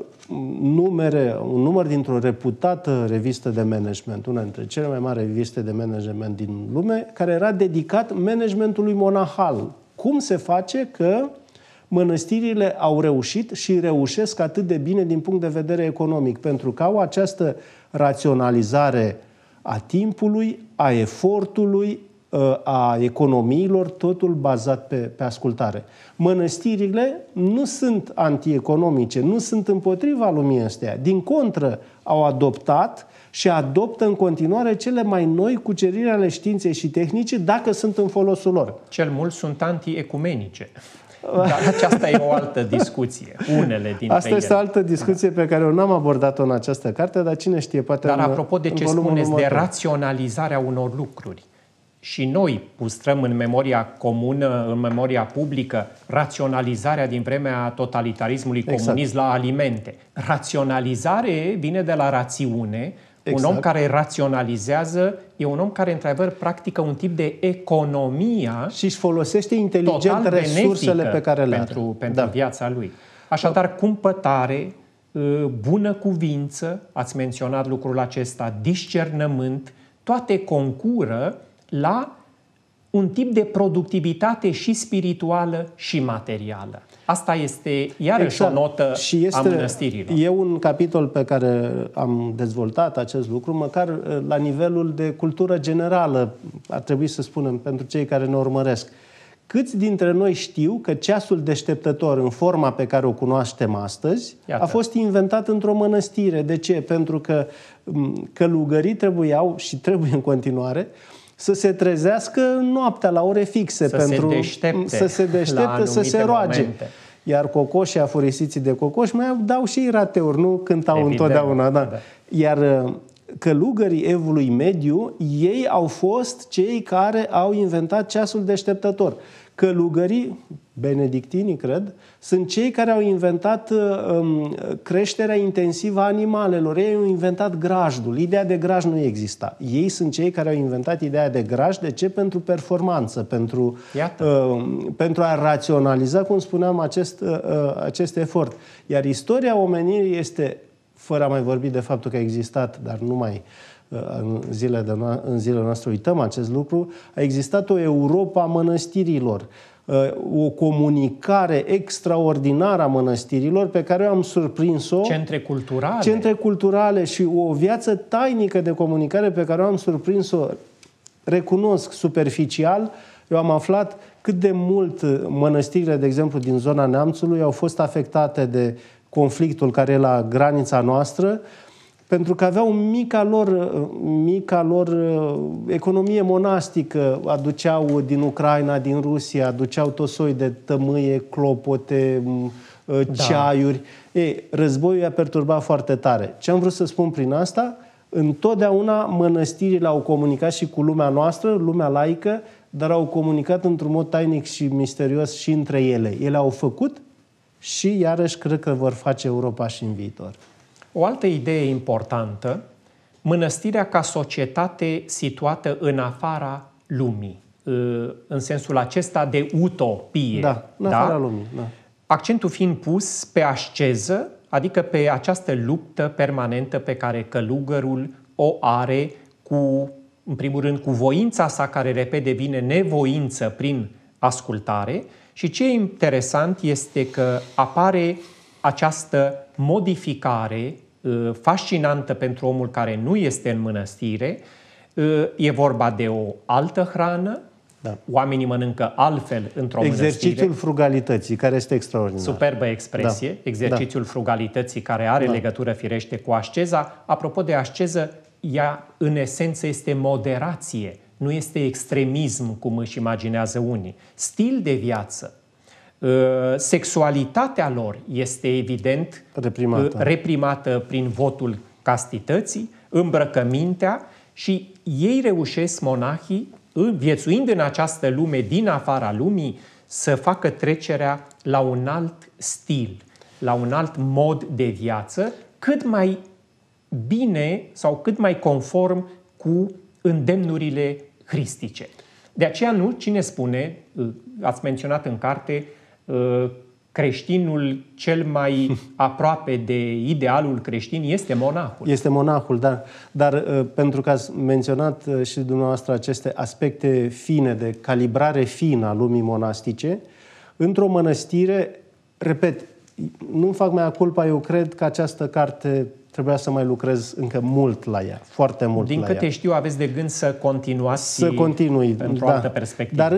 un număr dintr-o reputată revistă de management, una dintre cele mai mari reviste de management din lume, care era dedicat managementului monahal. Cum se face că mănăstirile au reușit și reușesc atât de bine din punct de vedere economic? Pentru că au această raționalizare a timpului, a efortului, a economiilor, totul bazat pe ascultare. Mănăstirile nu sunt antieconomice, nu sunt împotriva lumii astea. Din contră, au adoptat și adoptă în continuare cele mai noi cuceriri ale științei și tehnicii, dacă sunt în folosul lor. Cel mult sunt antiecumenice. Dar aceasta e o altă discuție. Unele dintre Asta este o altă discuție pe care eu n-am abordat-o în această carte, dar cine știe, poate. Dar apropo de ce spuneți de raționalizarea unor lucruri, și noi păstrăm în memoria comună, în memoria publică, raționalizarea din vremea totalitarismului comunist la alimente. Raționalizare vine de la rațiune. Un om care raționalizează e un om care, într-adevăr, practică un tip de economia și își folosește inteligent resursele pe care le are. Pentru viața lui. Așadar, cumpătare, bună cuvință, ați menționat lucrul acesta, discernământ, toate concură la un tip de productivitate și spirituală și materială. Asta este iarăși o notă a mănăstirilor. E un capitol pe care am dezvoltat acest lucru, măcar la nivelul de cultură generală, ar trebui să spunem, pentru cei care ne urmăresc. Câți dintre noi știu că ceasul deșteptător în forma pe care o cunoaștem astăzi a fost inventat într-o mănăstire? De ce? Pentru că călugării trebuiau și trebuie în continuare să se trezească noaptea la ore fixe, să se deștepte, să se roage. Momente. Iar cocoșii, afurisiții de cocoși, mai dau și ei rateuri, nu cântau întotdeauna. Da. Iar călugării Evului Mediu, ei au fost cei care au inventat ceasul deșteptător. Călugării, benedictinii, cred, sunt cei care au inventat creșterea intensivă a animalelor. Ei au inventat grajdul. Ideea de grajd nu exista. Ei sunt cei care au inventat ideea de grajd. De ce? Pentru performanță, pentru a raționaliza, cum spuneam, acest efort. Iar istoria omenirii este, fără a mai vorbi de faptul că a existat, dar numai în zilele noastre uităm acest lucru, a existat o Europa a mănăstirilor, o comunicare extraordinară a mănăstirilor pe care eu am surprins-o. Centre culturale și o viață tainică de comunicare pe care eu am surprins-o, recunosc, superficial. Eu am aflat cât de mult mănăstirile, de exemplu, din zona Neamțului au fost afectate conflictul care e la granița noastră, pentru că aveau mica lor economie monastică. Aduceau din Ucraina, din Rusia, aduceau tot soi de tămâie, clopote, ceaiuri. Războiul i-a perturbat foarte tare. Ce am vrut să spun prin asta? Întotdeauna mănăstirile au comunicat și cu lumea noastră, lumea laică, dar au comunicat într-un mod tainic și misterios și între ele. Ele au făcut și, iarăși, cred că vor face Europa și în viitor. O altă idee importantă, mănăstirea ca societate situată în afara lumii, în sensul acesta de utopie. Da, în afara lumii. Da. Accentul fiind pus pe asceză, adică pe această luptă permanentă pe care călugărul o are în primul rând, cu voința sa, care, repet, devine nevoință prin ascultare. Și ce e interesant este că apare această modificare fascinantă pentru omul care nu este în mănăstire. E vorba de o altă hrană, oamenii mănâncă altfel într-o mănăstire. Exercițiul frugalității, care este extraordinar. Superbă expresie, exercițiul frugalității, care are legătură firește cu asceza. Apropo de asceză, ea în esență este moderație, nu este extremism, cum își imaginează unii. Stil de viață. Sexualitatea lor este evident reprimată prin votul castității, îmbrăcămintea, și ei reușesc, monahii, viețuind în această lume din afara lumii, să facă trecerea la un alt stil, la un alt mod de viață, cât mai bine sau cât mai conform cu îndemnurile cristice. De aceea cine spune, ați menționat în carte, creștinul cel mai aproape de idealul creștin este monahul. Este monahul, da. Dar pentru că ați menționat și dumneavoastră aceste aspecte fine, de calibrare fină a lumii monastice, într-o mănăstire, repet, nu fac mea culpa, eu cred că această carte trebuia să mai lucrez încă mult la ea, foarte mult la ea. Din câte știu, aveți de gând să continuați pentru o altă perspectivă. Dar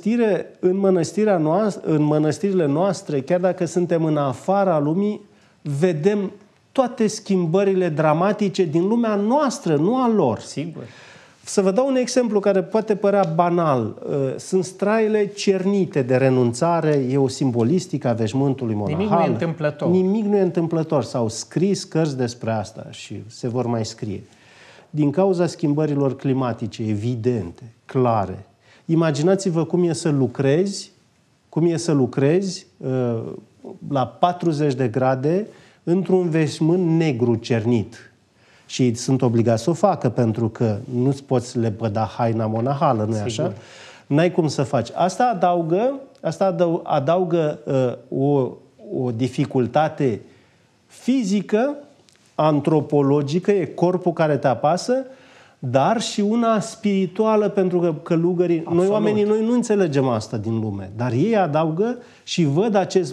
în mănăstirile noastre, chiar dacă suntem în afara lumii, vedem toate schimbările dramatice din lumea noastră, nu a lor. Sigur. Să vă dau un exemplu care poate părea banal. Sunt straile cernite de renunțare, e o simbolistică a veșmântului monahal. Nimic nu e întâmplător. Nimic nu e întâmplător. S-au scris cărți despre asta și se vor mai scrie. din cauza schimbărilor climatice evidente, clare. Imaginați-vă cum e să lucrezi la 40 de grade într-un veșmânt negru cernit. Și sunt obligați să o facă, pentru că nu-ți poți lepăda haina monahală, nu-i așa? N-ai cum să faci. Asta adaugă o dificultate fizică, antropologică, e corpul care te apasă, dar și una spirituală, pentru că călugării... Absolut. Noi oamenii, noi nu înțelegem asta din lume, dar ei adaugă și văd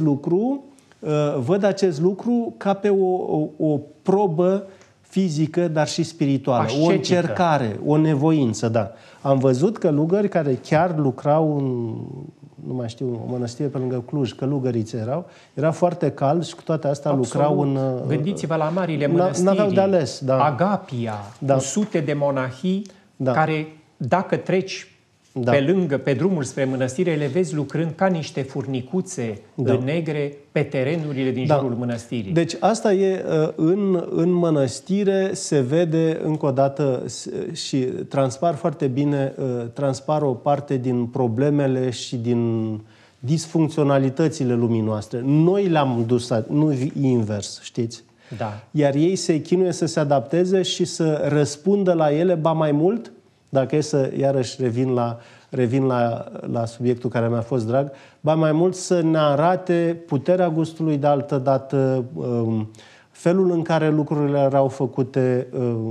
acest lucru ca pe o probă fizică, dar și spirituală. Ascetică. O încercare, o nevoință, da. Am văzut călugări care chiar lucrau în, nu mai știu, o mănăstire pe lângă Cluj, călugăriți erau. Era foarte cald și cu toate astea lucrau în... Gândiți-vă la marile mănăstiri. N-aveau de ales, da. Agapia, cu sute de monahii care, dacă treci pe drumul spre mănăstire, le vezi lucrând ca niște furnicuțe negre pe terenurile din jurul mănăstirii. Deci asta e, în mănăstire se vede încă o dată și transpar foarte bine, transpar o parte din problemele și din disfuncționalitățile lumii noastre. Noi le-am dus, nu invers, știți? Da. Iar ei se chinuie să se adapteze și să răspundă la ele, ba mai mult, dacă e să iarăși revin la subiectul care mi-a fost drag, ba mai mult să ne arate puterea gustului de altă dată, felul în care lucrurile erau făcute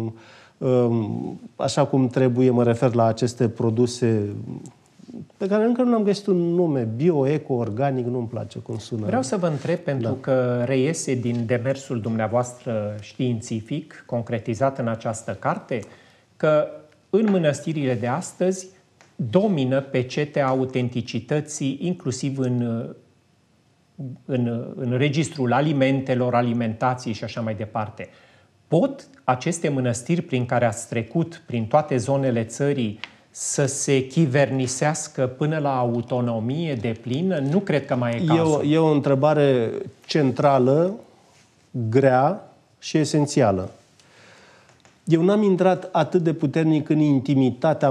așa cum trebuie, mă refer la aceste produse pe care încă nu am găsit un nume, bio, eco, organic, nu-mi place cum sună. Vreau să vă întreb, pentru că reiese din demersul dumneavoastră științific, concretizat în această carte, că în mănăstirile de astăzi domină pecetea autenticității, inclusiv în registrul alimentelor, alimentației și așa mai departe. Pot aceste mănăstiri prin care ați trecut, prin toate zonele țării, să se chivernisească până la autonomie deplină? Nu cred că mai e cazul. E o întrebare centrală, grea și esențială. Eu n-am intrat atât de puternic în intimitatea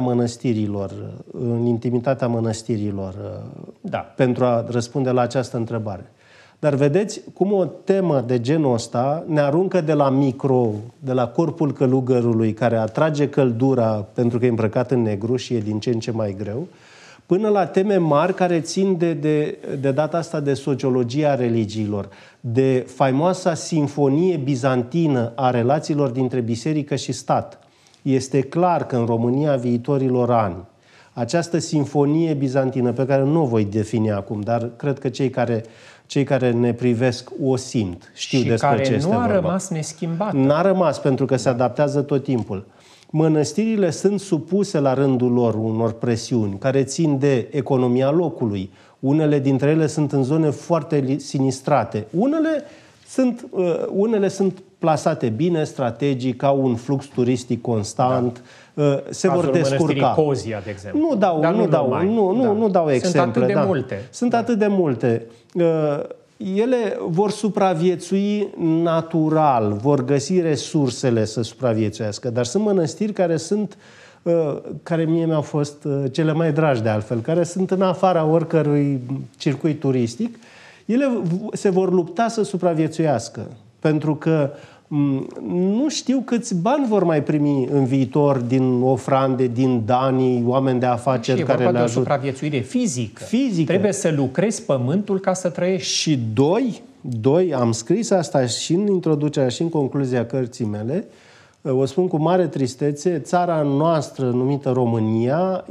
mănăstirilor, pentru a răspunde la această întrebare. Dar vedeți cum o temă de genul ăsta ne aruncă de la corpul călugărului care atrage căldura pentru că e îmbrăcat în negru și e din ce în ce mai greu, până la teme mari care țin de data asta de sociologia religiilor, de faimoasa sinfonie bizantină a relațiilor dintre biserică și stat. Este clar că în România viitorilor ani, această sinfonie bizantină, pe care nu o voi defini acum, dar cred că cei care ne privesc o simt, știu despre ce este vorba. Și care nu a rămas neschimbată. N-a rămas, pentru că se adaptează tot timpul. Mănăstirile sunt supuse la rândul lor unor presiuni care țin de economia locului. Unele dintre ele sunt în zone foarte sinistrate. Unele sunt plasate bine, strategic, au un flux turistic constant, se vor descurca. Cozia, de exemplu. Nu dau exemple. Sunt atât de multe. Sunt atât de multe. Ele vor supraviețui natural, vor găsi resursele să supraviețuiască, dar sunt mănăstiri care mie mi-au fost cele mai dragi de altfel, care sunt în afara oricărui circuit turistic. Ele se vor lupta să supraviețuiască, pentru că nu știu câți bani vor mai primi în viitor din ofrande, din danii, oameni de afaceri care le ajută. E vorba de o supraviețuire fizică. Trebuie să lucrezi pământul ca să trăiești. Și doi, am scris asta și în introducerea și în concluzia cărții mele, o spun cu mare tristețe, țara noastră numită România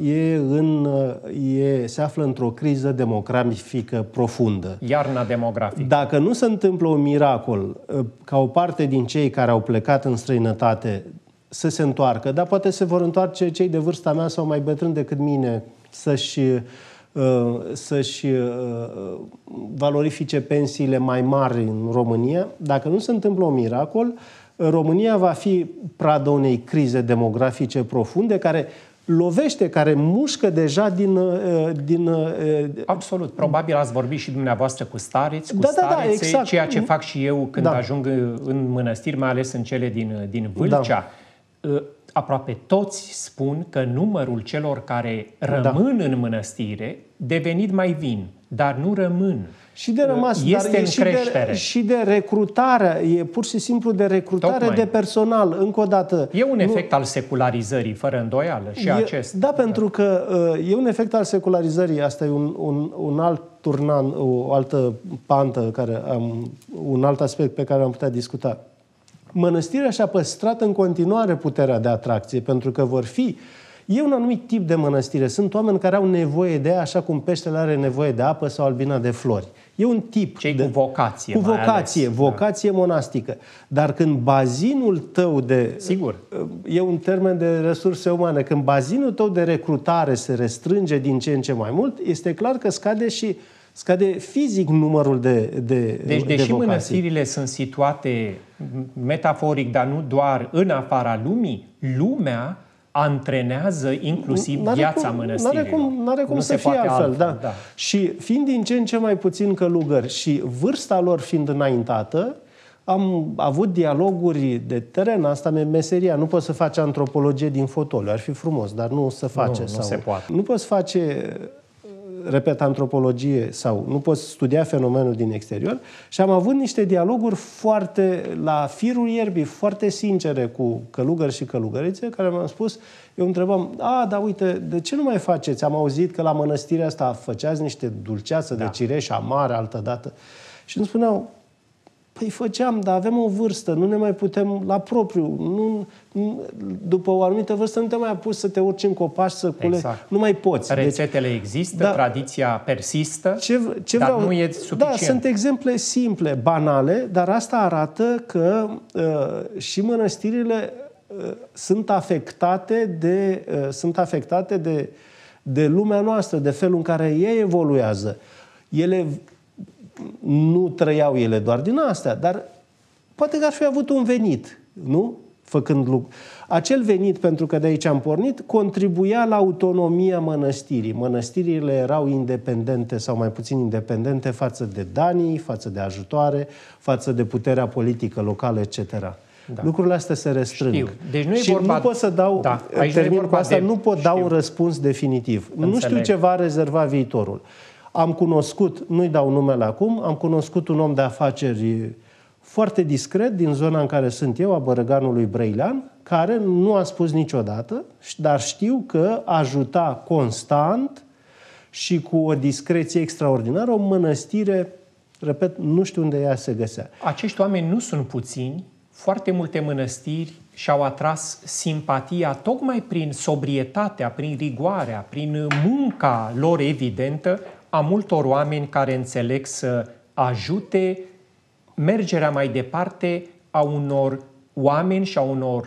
se află într-o criză demografică profundă. Iarna demografică. Dacă nu se întâmplă un miracol ca o parte din cei care au plecat în străinătate să se întoarcă, dar poate se vor întoarce cei de vârsta mea sau mai bătrâni decât mine să-și valorifice pensiile mai mari în România, dacă nu se întâmplă un miracol, România va fi pradă unei crize demografice profunde care lovește, care mușcă deja din Absolut. Probabil ați vorbit și dumneavoastră cu stareți, starețe, exact. Ceea ce fac și eu când ajung în mănăstiri, mai ales în cele din Vâlcea. aproape toți spun că numărul celor care rămân în mănăstire devenit mai vin, dar nu rămân. Și de rămas, este dar în creștere. Și de recrutare, e pur și simplu de recrutare Tocmai. de personal, încă o dată. E un efect al secularizării, fără îndoială, și acesta. Da, pentru că e un efect al secularizării, asta e un alt turnant, o altă pantă, un alt aspect pe care am putea discuta. Mănăstirea și-a păstrat în continuare puterea de atracție, pentru că e un anumit tip de mănăstire. Sunt oameni care au nevoie de ea, așa cum peștele are nevoie de apă sau albina de flori. E un tip cu vocație. Cu vocație monastică. Dar când bazinul tău de... Sigur. E un termen de resurse umane. Când bazinul tău de recrutare se restrânge din ce în ce mai mult, este clar că scade fizic numărul de Deci, deși vocații. mănăstirile sunt situate metaforic, dar nu doar în afara lumii, lumea antrenează inclusiv viața mănăstirilor. N-are cum să fie altfel. Da. Și fiind din ce în ce mai puțin călugări și vârsta lor fiind înaintată, am avut dialoguri de teren, asta e meseria. Nu poți să faci antropologie din fotoliu, ar fi frumos, dar nu se face. Nu se poate. Nu poți face, repet, antropologie sau nu poți studia fenomenul din exterior. Și am avut niște dialoguri foarte, la firul ierbii, foarte sincere cu călugări și călugărițe, care mi-au spus, eu întrebam, dar uite, de ce nu mai faceți? Am auzit că la mănăstirea asta făceați niște dulceață de cireș amare altădată. Și îmi spuneau, păi făceam, dar avem o vârstă, nu ne mai putem la propriu. După o anumită vârstă nu te mai pus să te urci în copaci, să culegi. Exact. Nu mai poți. Rețetele există, tradiția persistă, dar nu e suficient. Da, sunt exemple simple, banale, dar asta arată că și mănăstirile sunt afectate de lumea noastră, de felul în care ei evoluează. Ele nu trăiau ele doar din astea, dar poate că ar fi avut un venit, nu? Făcând lucru. Acel venit, pentru că de aici am pornit, contribuia la autonomia mănăstirii. Mănăstirile erau independente sau mai puțin independente față de danii, față de ajutoare, față de puterea politică locală, etc. Da. Lucrurile astea se restrâng. Știu. Deci nu e și vorba... nu pot să dau, termin cu asta, nu pot da un răspuns definitiv. Nu știu ce va rezerva viitorul. Am cunoscut, nu-i dau numele acum, am cunoscut un om de afaceri foarte discret din zona în care sunt eu, a Bărăganului Brăilean, care nu a spus niciodată, dar știu că ajuta constant și cu o discreție extraordinară o mănăstire, repet, nu știu unde ea se găsea. Acești oameni nu sunt puțini, foarte multe mănăstiri și-au atras simpatia tocmai prin sobrietatea, prin rigoarea, prin munca lor evidentă a multor oameni care înțeleg să ajute mergerea mai departe a unor oameni și a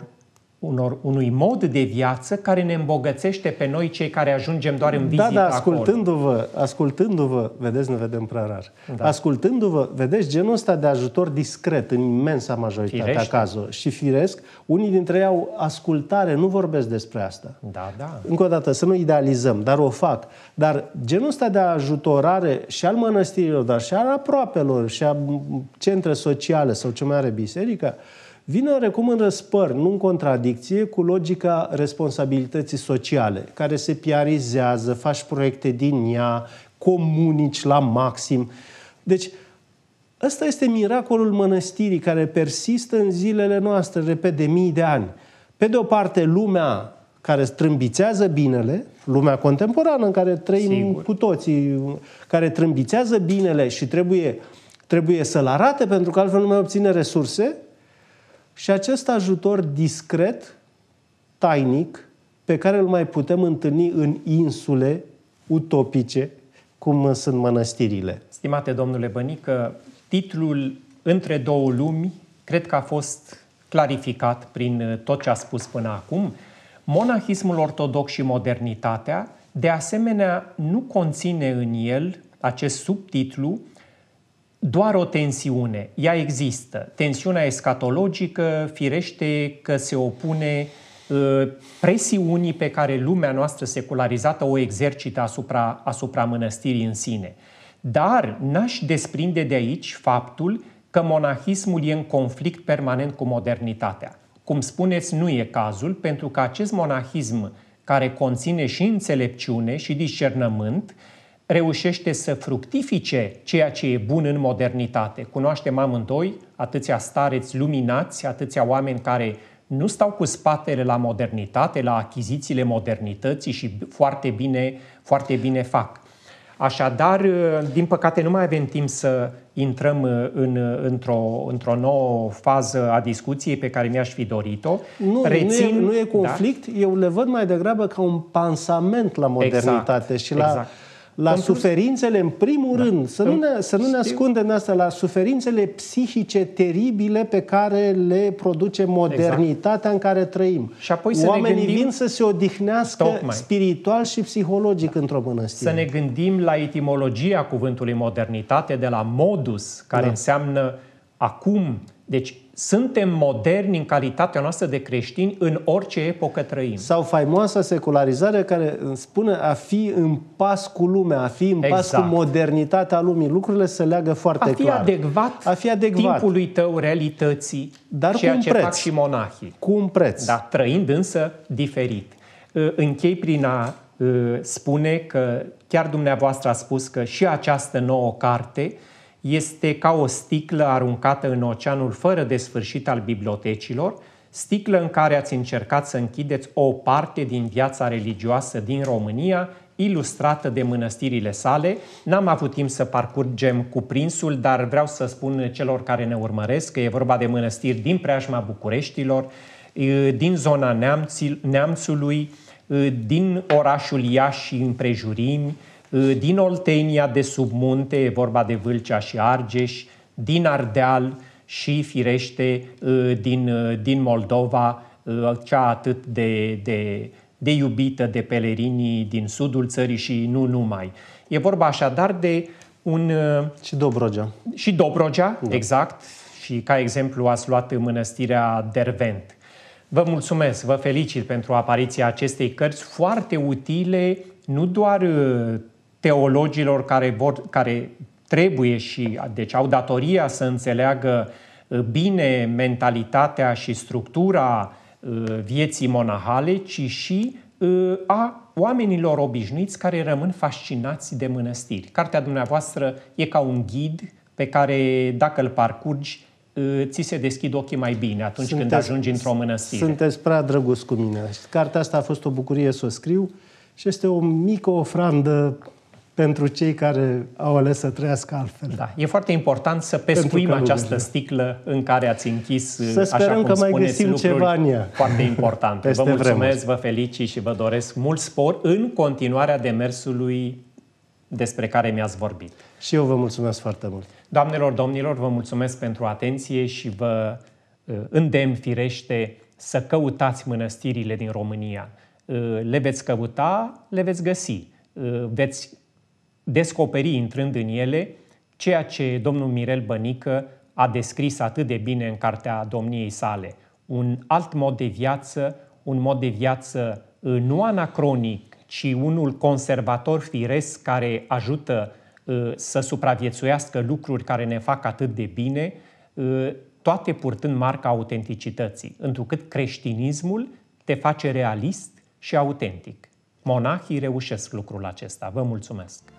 unui mod de viață care ne îmbogățește pe noi, cei care ajungem doar în vizită acolo. Ascultându-vă, vedeți, ne vedem prea rar. Ascultându-vă, vedeți genul ăsta de ajutor discret în imensa majoritate a cazurilor. Și firesc, unii dintre ei au ascultare, nu vorbesc despre asta. Da. Încă o dată, să nu idealizăm, dar o fac. Dar genul ăsta de ajutorare și al mănăstirilor, dar și al aproapelor, și a centre sociale sau ce mai are biserica, vine oarecum în răspăr, nu în contradicție cu logica responsabilității sociale, care se piarizează, faci proiecte din ea, comunici la maxim. Deci, ăsta este miracolul mănăstirii care persistă în zilele noastre, repet, de mii de ani. Pe de o parte, lumea care strâmbițează binele, lumea contemporană în care trăim cu toții, care trâmbițează binele și trebuie să-l arate pentru că altfel nu mai obține resurse. Și acest ajutor discret, tainic, pe care îl mai putem întâlni în insule utopice, cum sunt mănăstirile. Stimate domnule Bănică, titlul Între două lumi cred că a fost clarificat prin tot ce a spus până acum. Monahismul ortodox și modernitatea, de asemenea, nu conține în el acest subtitlu doar o tensiune. Ea există. Tensiunea escatologică, firește că se opune presiunii pe care lumea noastră secularizată o exercită asupra mănăstirii în sine. Dar n-aș desprinde de aici faptul că monahismul e în conflict permanent cu modernitatea. cum spuneți, nu e cazul, pentru că acest monahism care conține și înțelepciune și discernământ, reușește să fructifice ceea ce e bun în modernitate. Cunoaștem amândoi atâția stareți luminați, atâția oameni care nu stau cu spatele la modernitate, la achizițiile modernității și foarte bine fac. Așadar, din păcate, nu mai avem timp să intrăm într-o nouă fază a discuției pe care mi-aș fi dorit-o. Nu e conflict, da? Eu le văd mai degrabă ca un pansament la modernitate și la suferințele, în primul rând, să nu ne ascundem asta, la suferințele psihice teribile pe care le produce modernitatea în care trăim. Și apoi oamenii vin să se odihnească spiritual și psihologic într-o mănăstire. Să ne gândim la etimologia cuvântului modernitate, de la modus, care înseamnă acum. Deci suntem moderni în calitatea noastră de creștini în orice epocă trăim. Sau faimoasa secularizare care spune a fi în pas cu lumea, a fi în pas cu modernitatea lumii. Lucrurile se leagă foarte clar. A fi adecvat timpului tău, realității, dar ceea ce fac și monahii. Cu un preț. Da, trăind însă diferit. Închei prin a spune că chiar dumneavoastră a spus că și această nouă carte este ca o sticlă aruncată în oceanul fără de sfârșit al bibliotecilor, sticlă în care ați încercat să închideți o parte din viața religioasă din România, ilustrată de mănăstirile sale. N-am avut timp să parcurgem cuprinsul, dar vreau să spun celor care ne urmăresc că e vorba de mănăstiri din preajma Bucureștilor, din zona Neamțului, din orașul Iași și împrejurimi, din Oltenia de sub munte, e vorba de Vâlcea și Argeș, din Ardeal și, firește, din Moldova, cea atât de iubită de pelerinii din sudul țării și nu numai. E vorba așadar de un... Și Dobrogea. Și Dobrogea, da. Exact. Și ca exemplu ați luat mănăstirea Dervent. Vă mulțumesc, vă felicit pentru apariția acestei cărți foarte utile, nu doar teologilor care trebuie și deci au datoria să înțeleagă bine mentalitatea și structura vieții monahale, ci și a oamenilor obișnuiți care rămân fascinați de mănăstiri. Cartea dumneavoastră e ca un ghid pe care, dacă îl parcurgi, ți se deschid ochii mai bine atunci când ajungi într-o mănăstire. Sunteți prea drăguț cu mine. Cartea asta a fost o bucurie să o scriu și este o mică ofrandă pentru cei care au ales să trăiască altfel. Da, e foarte important să pescuim această sticlă în care ați închis, să sperăm așa cum că mai spuneți, găsim ceva în ea. Foarte importante. Vă mulțumesc, vă felicit și vă doresc mult spor în continuarea demersului despre care mi-ați vorbit. Și eu vă mulțumesc foarte mult. Doamnelor, domnilor, vă mulțumesc pentru atenție și vă îndemn, firește, să căutați mănăstirile din România. Le veți căuta, le veți găsi. Veți descoperi, intrând în ele, ceea ce domnul Mirel Bănică a descris atât de bine în cartea domniei sale. Un alt mod de viață, un mod de viață nu anacronic, ci unul conservator firesc care ajută să supraviețuiască lucruri care ne fac atât de bine, toate purtând marca autenticității, întrucât creștinismul te face realist și autentic. Monahii reușesc lucrul acesta. Vă mulțumesc!